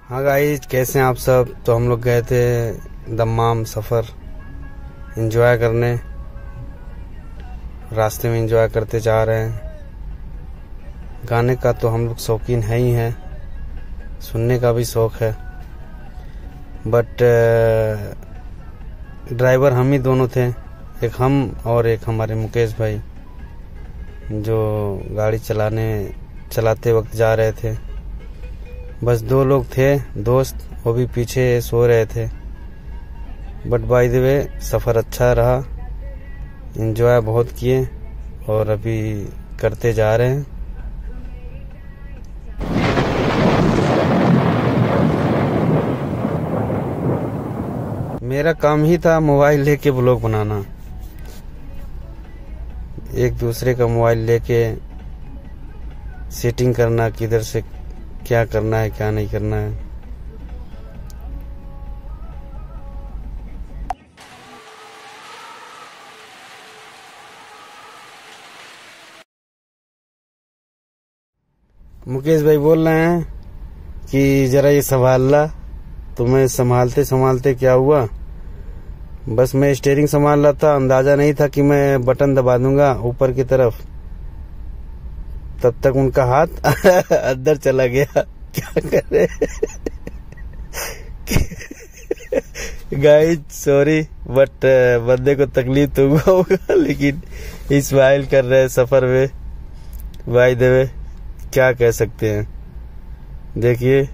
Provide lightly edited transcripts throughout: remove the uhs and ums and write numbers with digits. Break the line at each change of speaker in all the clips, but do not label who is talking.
हाँ गाइस, कैसे हैं आप सब। तो हम लोग गए थे दम्माम सफ़र एंजॉय करने। रास्ते में एंजॉय करते जा रहे हैं। गाने का तो हम लोग शौकीन है ही हैं, सुनने का भी शौक है। बट ड्राइवर हम ही दोनों थे, एक हम और एक हमारे मुकेश भाई, जो गाड़ी चलाते वक्त जा रहे थे। बस 2 लोग थे दोस्त, वो भी पीछे सो रहे थे। बट बाय द वे सफ़र अच्छा रहा, एंजॉय बहुत किए और अभी करते जा रहे हैं। मेरा काम ही था मोबाइल लेके व्लॉग बनाना, एक दूसरे का मोबाइल लेके सेटिंग करना, किधर से क्या करना है क्या नहीं करना है। मुकेश भाई बोल रहे हैं कि जरा ये संभाल ला। तो मैं संभालते संभालते क्या हुआ, बस मैं स्टीयरिंग संभाल रहा था, अंदाजा नहीं था कि मैं बटन दबा दूंगा ऊपर की तरफ। तब तक उनका हाथ अंदर चला गया। क्या करे गाइस, सॉरी, बट बंदे को तकलीफ तो हुआ होगा, लेकिन स्माइल कर रहे हैं सफर में। बाय द वे क्या कह सकते हैं, देखिए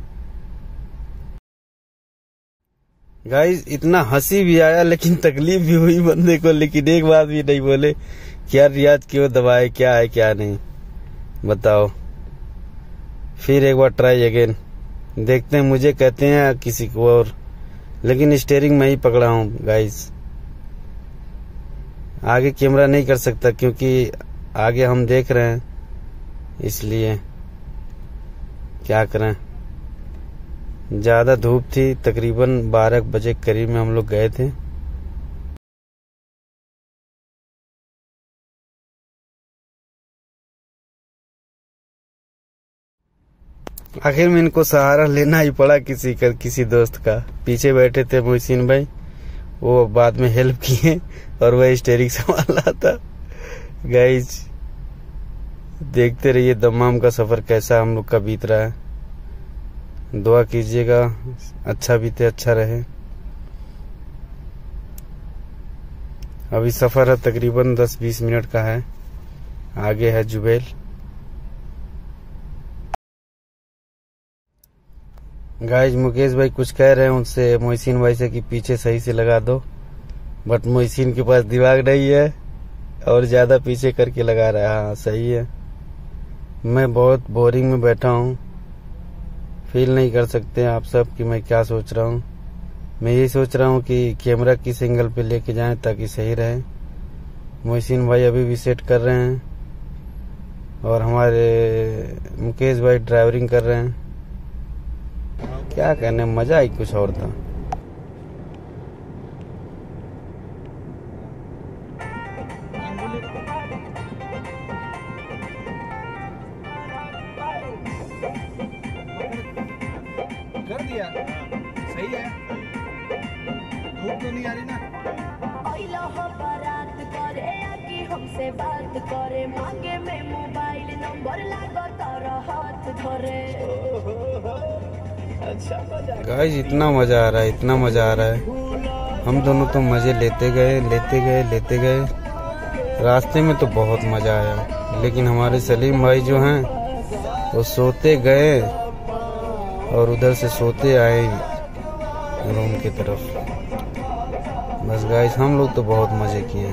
गाइस, इतना हंसी भी आया लेकिन तकलीफ भी हुई बंदे को, लेकिन एक बात भी नहीं बोले कि यार रियाज क्यों दबाए, क्या है क्या नहीं, बताओ। फिर एक बार ट्राई अगेन, देखते हैं, मुझे कहते हैं किसी को और, लेकिन स्टीयरिंग मैं ही पकड़ा हूँ गाइस। आगे कैमरा नहीं कर सकता क्योंकि आगे हम देख रहे हैं, इसलिए क्या करें। ज्यादा धूप थी, तकरीबन 12 बजे करीब में हम लोग गए थे। आखिर में इनको सहारा लेना ही पड़ा किसी दोस्त का। पीछे बैठे थे मोहसिन भाई, वो बाद में हेल्प किए और वह स्टीयरिंग संभाल रहा था। गाइस देखते रहिए दम्माम का सफर कैसा हम लोग का बीत रहा है। दुआ कीजिएगा अच्छा बीते, अच्छा रहे। अभी सफर है तकरीबन 10-20 मिनट का है, आगे है जुबेल। गाइस मुकेश भाई कुछ कह रहे हैं उनसे, मोहसिन भाई से, कि पीछे सही से लगा दो, बट मोहसिन के पास दिमाग नहीं है और ज्यादा पीछे करके लगा रहा है। हाँ सही है, मैं बहुत बोरिंग में बैठा हूँ, फील नहीं कर सकते आप सब कि मैं क्या सोच रहा हूँ। मैं यही सोच रहा हूँ कि कैमरा किस एंगल पे लेके जाएं ताकि सही रहे। मोहसिन भाई अभी भी सेट कर रहे हैं और हमारे मुकेश भाई ड्राइवरिंग कर रहे हैं। क्या कहने, मजा ही कुछ और था।
कर दिया सही है, धूप तो नहीं आ रही ना। बारात करे कि हमसे बात करे, मांगे में मोबाइल नंबर लागो तारा हाथ धरे। अच्छा
गाइस इतना मजा आ रहा है, इतना मजा आ रहा है। हम दोनों तो मजे लेते गए। रास्ते में तो बहुत मजा आया, लेकिन हमारे सलीम भाई जो हैं वो सोते गए और उधर से सोते आए रूम की तरफ। बस गाइस हम लोग तो बहुत मजे किए।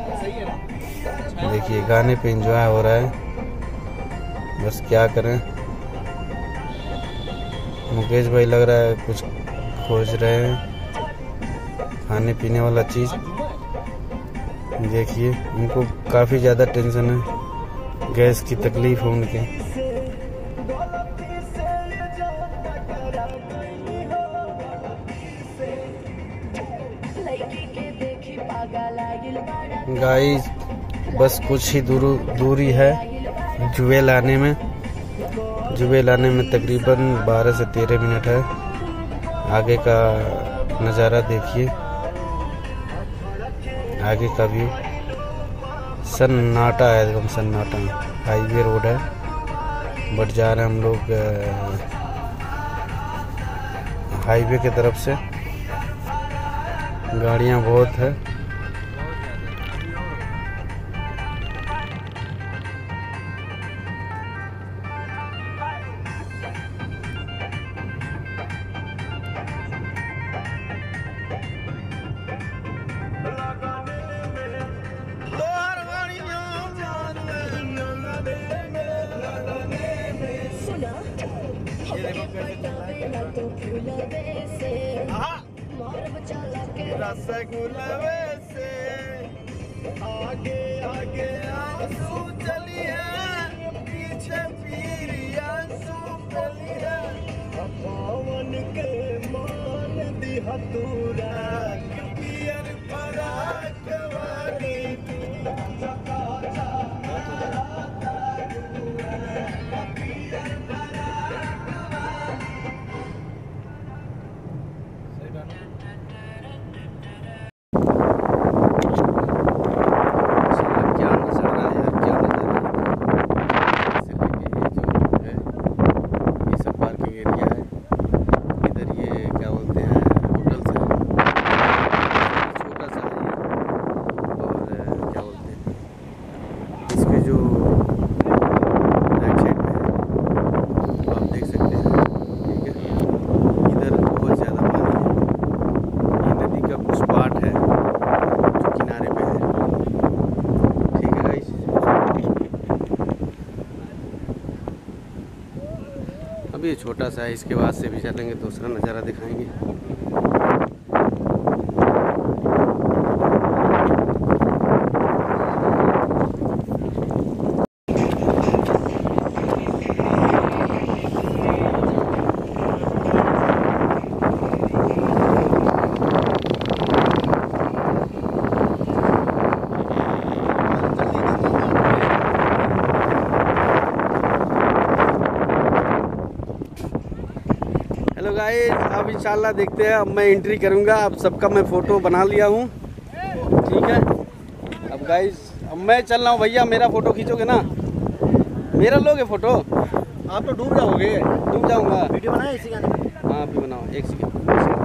देखिए गाने पे एंजॉय हो रहा है, बस क्या करें। मुकेश भाई लग रहा है कुछ खोज रहे हैं खाने पीने वाला चीज। देखिए उनको काफी ज्यादा टेंशन है, गैस की तकलीफ है उनके। गाइस बस कुछ ही दूरी है जुबेल आने में। जुबेल आने में तकरीबन 12 से 13 मिनट है। आगे का नज़ारा देखिए, आगे का व्यू सन्नाटा है, एकदम सन्नाटा। हाईवे रोड है, बट जा रहे हैं हम लोग हाईवे की तरफ से। गाड़ियां बहुत है। रसगुल्ले से आगे आगे आंसू चलिए, पीछे पीरिया सुपलिया, पवन के मान दिया तूरा पियर पराग वाली। इसके जो राइट साइड में है तो आप देख सकते हैं, ठीक है। इधर बहुत ज़्यादा पानी है। ये नदी का कुछ पार्ट है जो किनारे पे है, ठीक है गाइस। अभी ये छोटा सा है, इसके बाद से भी चलेंगे, दूसरा नज़ारा दिखाएंगे। हेलो गाइस, अब इंशाल्लाह देखते हैं। अब मैं एंट्री करूंगा। अब सबका मैं फ़ोटो बना लिया हूँ, ठीक है। अब गाइस अब मैं चल रहा हूँ। भैया मेरा फ़ोटो खींचोगे ना? मेरा लोगे फ़ोटो? आप तो डूब जाओगे। डूब जाऊँगा। वीडियो बनाए इसी गाने में? हाँ अभी बनाओ, एक सेकंड।